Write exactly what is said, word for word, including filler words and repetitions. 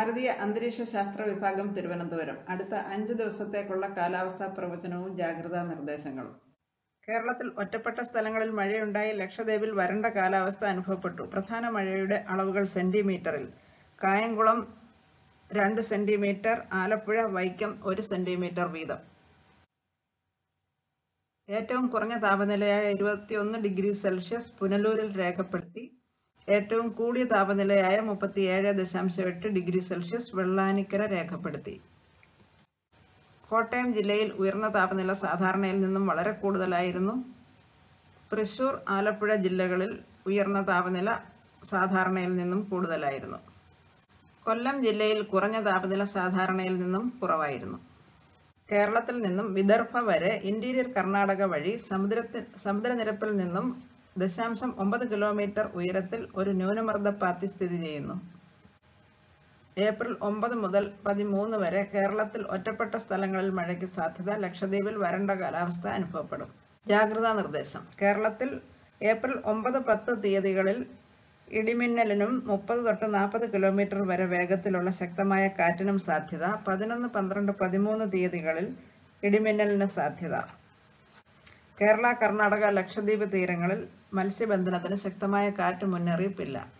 ഭാരതീയ അന്തരീക്ഷ ശാസ്ത്ര വിഭാഗം തിരുവനന്തപുരം അടുത്ത അഞ്ച് ദിവസത്തേക്കുള്ള കാലാവസ്ഥാ പ്രവചനവും ജാഗ്രതാ നിർദ്ദേശങ്ങളും. കേരളത്തിൽ ഒറ്റപ്പെട്ട സ്ഥലങ്ങളിൽ മഴയുണ്ടായി. ലക്ഷദ്വീപിൽ വരണ്ട കാലാവസ്ഥ അനുഭവപ്പെട്ടു. പ്രധാന മഴയുടെ അളവുകൾ സെന്റിമീറ്ററിൽ. കായംകുളം രണ്ട് സെന്റിമീറ്റർ, ആലപ്പുഴ, വൈക്കം ഒരു സെന്റിമീറ്റർ വീതം. ഏറ്റവും കുറഞ്ഞ താപനിലയായ ഇരുപത്തിയൊന്ന് ഡിഗ്രി സെൽഷ്യസ് പുനലൂരിൽ രേഖപ്പെടുത്തി. ഏറ്റവും കൂടിയ താപനിലയായ മുപ്പത്തിയേഴ് ദശാംശം എട്ട് ഡിഗ്രി സെൽഷ്യസ് വെള്ളാനിക്കര രേഖപ്പെടുത്തി. കോട്ടയം ജില്ലയിൽ ഉയർന്ന താപനില സാധാരണയിൽ നിന്നും വളരെ കൂടുതലായിരുന്നു. തൃശൂർ, ആലപ്പുഴ ജില്ലകളിൽ ഉയർന്ന താപനില സാധാരണയിൽ നിന്നും കൂടുതലായിരുന്നു. കൊല്ലം ജില്ലയിൽ കുറഞ്ഞ താപനില സാധാരണയിൽ നിന്നും കുറവായിരുന്നു. കേരളത്തിൽ നിന്നും വിദർഭ വരെ ഇന്റീരിയർ കർണാടക വഴി സമുദ്രത്തിൽ സമുദ്രനിരപ്പിൽ നിന്നും ദശാംശം ഒമ്പത് കിലോമീറ്റർ ഉയരത്തിൽ ഒരു ന്യൂനമർദ്ദപാത്തി സ്ഥിതി ചെയ്യുന്നു. ഏപ്രിൽ ഒമ്പത് മുതൽ പതിമൂന്ന് വരെ കേരളത്തിൽ ഒറ്റപ്പെട്ട സ്ഥലങ്ങളിൽ മഴയ്ക്ക് സാധ്യത. ലക്ഷദ്വീപിൽ വരണ്ട കാലാവസ്ഥ അനുഭവപ്പെടും. ജാഗ്രതാ നിർദ്ദേശം. കേരളത്തിൽ ഏപ്രിൽ ഒമ്പത് പത്ത് തീയതികളിൽ ഇടിമിന്നലിനും മുപ്പത് തൊട്ട് നാൽപ്പത് കിലോമീറ്റർ വരെ വേഗത്തിലുള്ള ശക്തമായ കാറ്റിനും സാധ്യത. പതിനൊന്ന് പന്ത്രണ്ട് പതിമൂന്ന് തീയതികളിൽ ഇടിമിന്നലിന് സാധ്യത. കേരള, കർണാടക, ലക്ഷദ്വീപ് തീരങ്ങളിൽ മത്സ്യബന്ധനത്തിന് ശക്തമായ കാറ്റ് മുന്നറിയിപ്പില്ല.